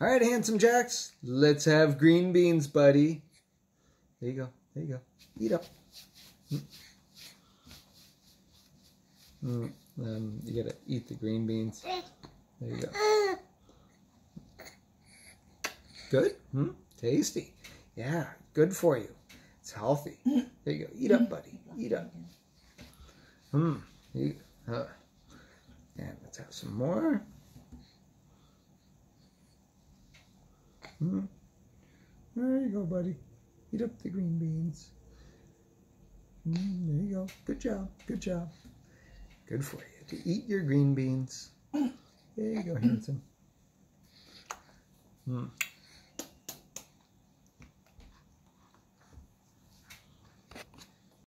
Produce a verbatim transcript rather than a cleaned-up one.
All right, Handsome Jacks, let's have green beans, buddy. There you go. There you go. Eat up. Mm. Mm. Um, you gotta eat the green beans. There you go. Good? Hmm? Tasty. Yeah, good for you. It's healthy. There you go. Eat up, buddy. Eat up. Hmm. You, uh, and let's have some more. Hmm. There you go, buddy. Eat up the green beans. Mm, there you go. Good job. Good job. Good for you to eat your green beans. There you go, handsome. Hmm.